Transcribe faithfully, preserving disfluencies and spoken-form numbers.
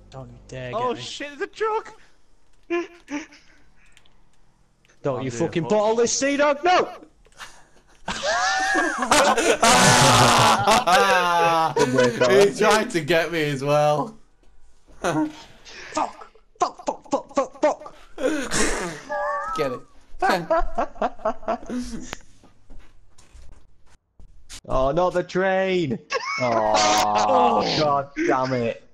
Don't you dare Oh get me. shit, there's a truck! Don't Oh, you dear, fucking fuck. bottle this sea dog, no! He tried to get me as well. Fuck! Fuck! Fuck! Fuck! Fuck! Fuck! Get it. Oh, not the train! Oh, god damn it.